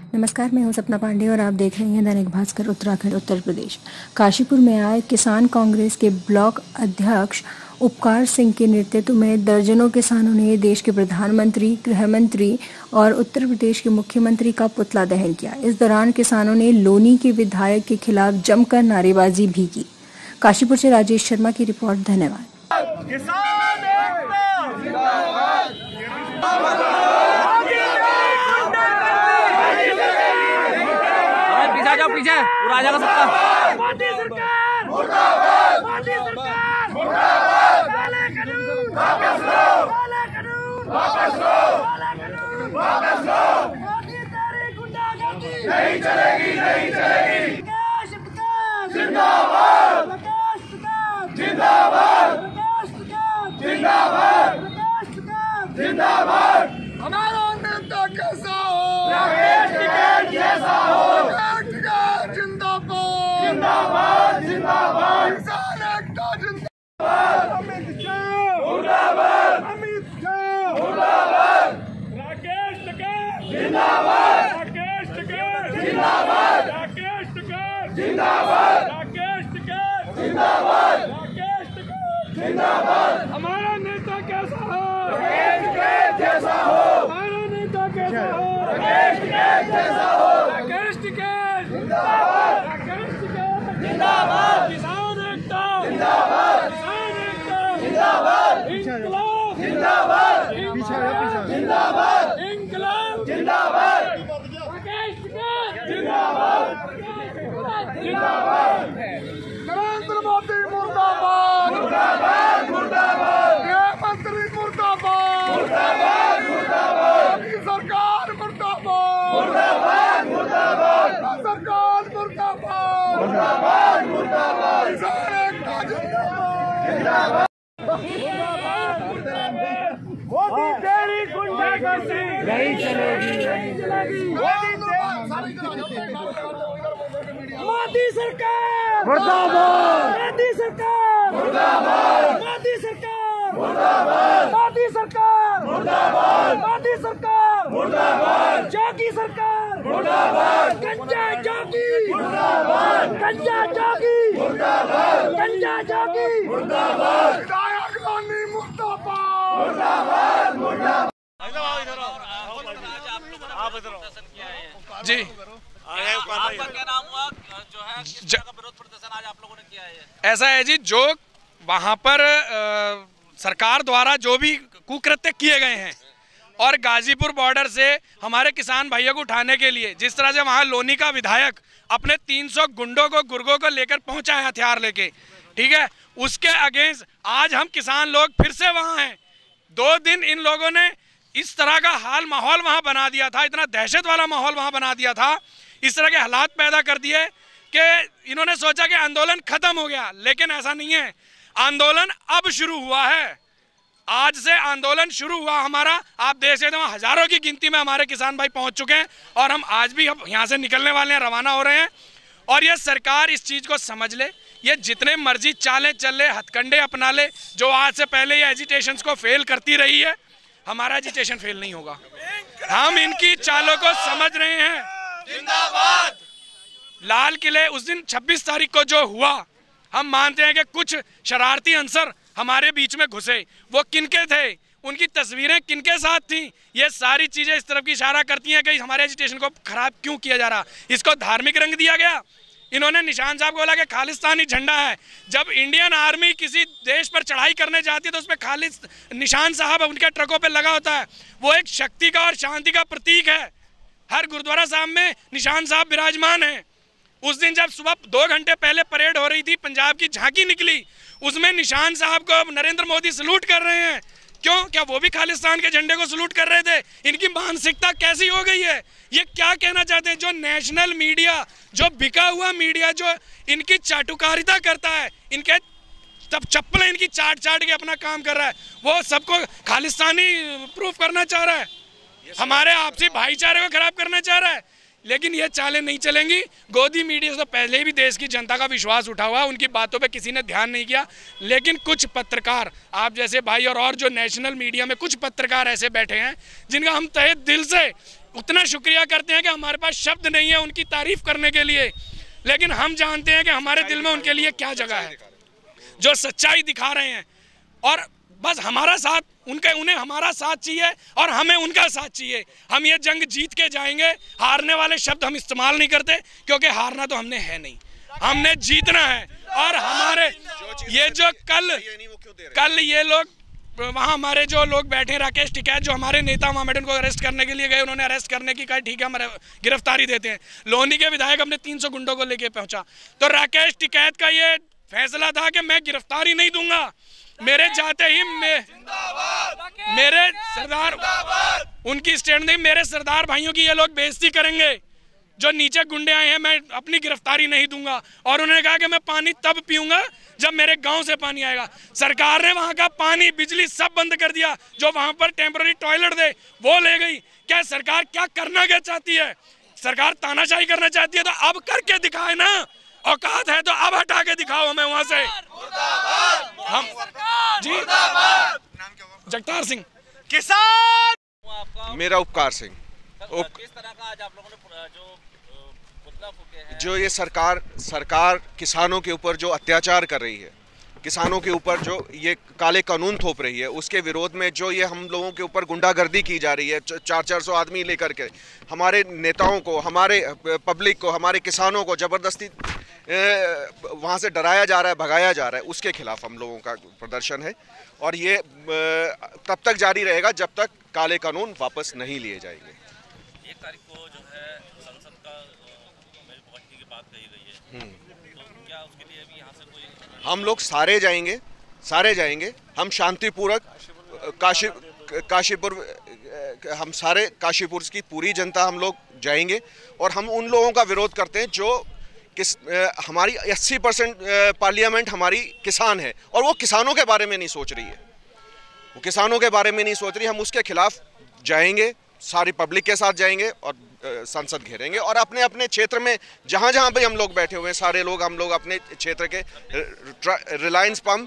नमस्कार, मैं हूं सपना पांडे और आप देख रहे हैं दैनिक भास्कर उत्तराखंड उत्तर प्रदेश। काशीपुर में आए किसान कांग्रेस के ब्लॉक अध्यक्ष उपकार सिंह के नेतृत्व में दर्जनों किसानों ने देश के प्रधानमंत्री, गृह मंत्री और उत्तर प्रदेश के मुख्यमंत्री का पुतला दहन किया। इस दौरान किसानों ने लोनी के विधायक के खिलाफ जमकर नारेबाजी भी की। काशीपुर से राजेश शर्मा की रिपोर्ट। धन्यवाद। पीछे पूरा आ जाएगा सबका। मोदी सरकार मुर्दाबाद, मोदी सरकार मुर्दाबाद, काला कानून वापस लो, काला कानून वापस लो, काला कानून वापस लो। मोदी तेरी गुंडागर्दी नहीं चलेगी, नहीं चलेगी। प्रकाश प्रकाश जिंदाबाद, प्रकाश प्रकाश जिंदाबाद, प्रकाश प्रकाश जिंदाबाद, प्रकाश प्रकाश जिंदाबाद। हमारा नेता कैसा हो, राकेश टिकैत जैसा हो। जिंदाबाद जिंदाबाद, किसान एकता जिंदाबाद, अमित शाह मुर्दाबाद, अमित शाह मुर्दाबाद, राकेश टिकैत जिंदाबाद, राकेश टिकैत जिंदाबाद, राकेश टिकैत जिंदाबाद, राकेश टिकैत जिंदाबाद, राकेश टिकैत जिंदाबाद। हमारा नेता कैसा हो, राकेश टिकैत जैसा हो। हमारा नेता कैसा हो, राकेश टिकैत जैसा हो। राकेश टिकैत जिंदाबाद, राकेश जिंदाबाद, किसान एकता जिंदाबाद, किसान एकता जिंदाबाद, इंकलाब जिंदाबाद, जिंदाबाद, इंकलाब जिंदाबाद, राकेश टिकैत जिंदाबाद, जिंदाबाद। नरेंद्र मोदी मुर्दाबाद, मुर्दाबाद, मुर्दाबाद, गृह मंत्री मुर्दाबाद, मुर्दाबाद, मुर्दाबाद, सरकार मुर्दाबाद, मुर्दाबाद, मुर्दाबाद, सरकार मुर्दाबाद, मुर्दाबाद, मुर्दाबाद, किसान एकता जिंदाबाद, जिंदाबाद। मोदी तेरी गुंडागर्दी नहीं चलेगी, नहीं चलेगी। मोदी सरकार मुर्दाबाद, मोदी सरकार मुर्दाबाद, मोदी सरकार मुर्दाबाद, मोदी सरकार मुर्दाबाद, मोदी सरकार मुर्दाबाद, जोगी सरकार मुर्दाबाद, गंजा जोगी मुर्दाबाद, गंजा जोगी मुर्दाबाद, गंजा जोगी मुर्दाबाद, विधायक लोनी मुर्दाबाद, मुर्दाबाद, मुर्दाबाद। जी, आपका क्या नाम हुआ जो है विरोध प्रदर्शन आज आप लोगों ने किया है? ऐसा है जी, जो वहाँ पर सरकार द्वारा जो भी कुकृत्य किए गए हैं और गाजीपुर बॉर्डर से हमारे किसान भाइयों को उठाने के लिए जिस तरह से वहाँ लोनी का विधायक अपने 300 गुंडों को, गुर्गों को लेकर पहुंचा है हथियार लेके, ठीक है, उसके अगेंस्ट आज हम किसान लोग फिर से वहाँ हैं। 2 दिन इन लोगों ने इस तरह का माहौल वहाँ बना दिया था, इतना दहशत वाला माहौल वहाँ बना दिया था, इस तरह के हालात पैदा कर दिए कि इन्होंने सोचा कि आंदोलन खत्म हो गया, लेकिन ऐसा नहीं है। आंदोलन अब शुरू हुआ है, आज से आंदोलन शुरू हुआ हमारा। आप देख सकते हैं हजारों की गिनती में हमारे किसान भाई पहुंच चुके हैं और हम आज भी यहाँ से निकलने वाले हैं, रवाना हो रहे हैं। और ये सरकार इस चीज़ को समझ ले, ये जितने मर्जी चालें चल ले, हथकंडे अपना ले, जो आज से पहले ये एजिटेशंस को फेल करती रही है, हमारा एजिटेशन फेल नहीं होगा। हम इनकी चालों को समझ रहे हैं। जिंदाबाद। लाल किले उस दिन 26 तारीख को जो हुआ, हम मानते हैं कि कुछ शरारती अंसर हमारे बीच में घुसे। वो किनके थे, उनकी तस्वीरें किनके साथ थी, ये सारी चीज़ें इस तरफ की इशारा करती हैं कि हमारे एजुटेशन को खराब क्यों किया जा रहा। इसको धार्मिक रंग दिया गया। इन्होंने निशान साहब को बोला कि खालिस्तानी झंडा है। जब इंडियन आर्मी किसी देश पर चढ़ाई करने जाती है तो उसमें खालिस निशान साहब उनके ट्रकों पर लगा होता है। वो एक शक्ति का और शांति का प्रतीक है। हर गुरुद्वारा साहब में निशान साहब विराजमान हैं। उस दिन जब सुबह 2 घंटे पहले परेड हो रही थी, पंजाब की झांकी निकली, उसमें निशान साहब को नरेंद्र मोदी सलूट कर रहे हैं। क्यों? क्या वो भी खालिस्तान के झंडे को सलूट कर रहे थे? इनकी मानसिकता कैसी हो गई है? ये क्या कहना चाहते हैं? जो नेशनल मीडिया, जो बिका हुआ मीडिया, जो इनकी चाटुकारिता करता है, इनके तब चप्पल इनकी चाट चाट के अपना काम कर रहा है, वो सबको खालिस्तानी प्रूफ करना चाह रहा है, हमारे आपसी भाईचारे को खराब करना चाह रहा है। लेकिन ये चालें नहीं चलेंगी। गोदी मीडिया से तो पहले ही भी देश की जनता का विश्वास उठा हुआ, उनकी बातों पे किसी ने ध्यान नहीं किया। लेकिन कुछ पत्रकार, आप जैसे भाई और जो नेशनल मीडिया में कुछ पत्रकार ऐसे बैठे हैं जिनका हम तहे दिल से उतना शुक्रिया करते हैं कि हमारे पास शब्द नहीं है उनकी तारीफ करने के लिए, लेकिन हम जानते हैं कि हमारे दिल में उनके लिए क्या जगह है, जो सच्चाई दिखा रहे हैं। और बस हमारा साथ, उन्हें हमारा साथ चाहिए और हमें उनका साथ चाहिए। हम ये जंग जीत के जाएंगे। हारने वाले शब्द हम इस्तेमाल नहीं करते, क्योंकि हारना तो हमने है नहीं, हमने जीतना है। और हमारे ये जो कल ये लोग वहाँ हमारे जो लोग बैठे, राकेश टिकैत जो हमारे नेता वहाँ बैठे, उनको अरेस्ट करने के लिए गए, उन्होंने अरेस्ट करने की कहा ठीक है हमारे गिरफ्तारी देते हैं। लोनी के विधायक अपने 300 गुंडों को लेके पहुंचा। तो राकेश टिकैत का ये फैसला था कि मैं गिरफ्तारी नहीं दूंगा, मेरे जाते ही मेरे सरदार, उनकी स्टैंड नहीं, मेरे सरदार भाइयों की ये लोग बेइज्जती करेंगे जो नीचे गुंडे आए हैं, मैं अपनी गिरफ्तारी नहीं दूंगा। और उन्होंने कहा कि मैं पानी तब पीऊंगा जब मेरे गांव से पानी आएगा। सरकार ने वहां का पानी, बिजली सब बंद कर दिया। जो वहां पर टेम्पररी टॉयलेट थे वो ले गई। क्या सरकार क्या करना क्या चाहती है? सरकार तानाशाही करना चाहती है तो अब करके दिखाए ना, औकात है तो अब हटा के दिखाओ हमें वहां से। हम जी जगतार सिंह, किसान। मेरा उपकार सिंह। किस तरह का आज आप लोगों ने जो पुतला फूके हैं? जो ये सरकार किसानों के ऊपर जो अत्याचार कर रही है, किसानों के ऊपर जो ये काले कानून थोप रही है, उसके विरोध में जो ये हम लोगों के ऊपर गुंडागर्दी की जा रही है, 400 आदमी लेकर के हमारे नेताओं को, हमारे पब्लिक को, हमारे किसानों को ज़बरदस्ती वहाँ से डराया जा रहा है, भगाया जा रहा है, उसके खिलाफ हम लोगों का प्रदर्शन है। और ये तब तक जारी रहेगा जब तक काले कानून वापस नहीं लिए जाएंगे। 1 तारीख को जो है संसद का में पहुंचने की बात कही गई है, तो क्या उसके लिए भी यहाँ से कोई? हम लोग सारे जाएंगे। हम शांतिपूर्वक काशीपुर, हम सारे काशीपुर की पूरी जनता हम लोग जाएंगे। और हम उन लोगों का विरोध करते हैं जो हमारी 80% पार्लियामेंट हमारी किसान है और वो किसानों के बारे में नहीं सोच रही है, वो किसानों के बारे में नहीं सोच रही। हम उसके खिलाफ जाएंगे, सारी पब्लिक के साथ जाएंगे और संसद घेरेंगे। और अपने अपने क्षेत्र में जहाँ जहाँ पे हम लोग बैठे हुए हैं, सारे लोग, हम लोग अपने क्षेत्र के रिलायंस पंप,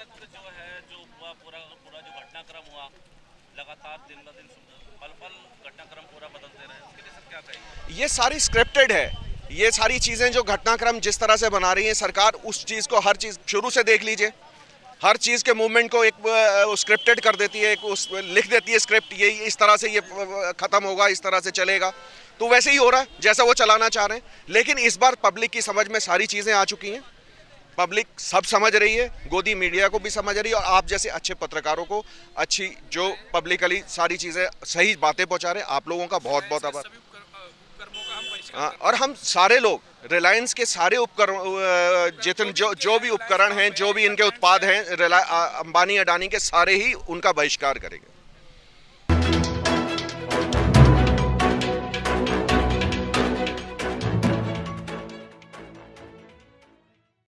जो पूरा जो घटनाक्रम हुआ, लगातार दिन ब दिन पल घटनाक्रम पूरा बदलते रहे, उसके लिए सब क्या कहेंगे? ये सारी स्क्रिप्टेड है। ये सारी चीज़ें जो घटनाक्रम जिस तरह से बना रही है सरकार, उस चीज़ को, हर चीज़ शुरू से देख लीजिए, हर चीज़ के मूवमेंट को एक स्क्रिप्टेड कर देती है, लिख देती है स्क्रिप्ट, ये इस तरह से ये ख़त्म होगा, इस तरह से चलेगा। तो वैसे ही हो रहा है जैसा वो चलाना चाह रहे हैं। लेकिन इस बार पब्लिक की समझ में सारी चीज़ें आ चुकी हैं, पब्लिक सब समझ रही है, गोदी मीडिया को भी समझ रही है, और आप जैसे अच्छे पत्रकारों को, अच्छी जो पब्लिकली सारी चीज़ें सही बातें पहुँचा रहे हैं, आप लोगों का बहुत बहुत आभार। और हम सारे लोग, रिलायंस के सारे उपकरण, जितने जो भी उपकरण हैं, जो भी इनके उत्पाद हैं, अंबानी अडानी के, सारे ही उनका बहिष्कार करेंगे।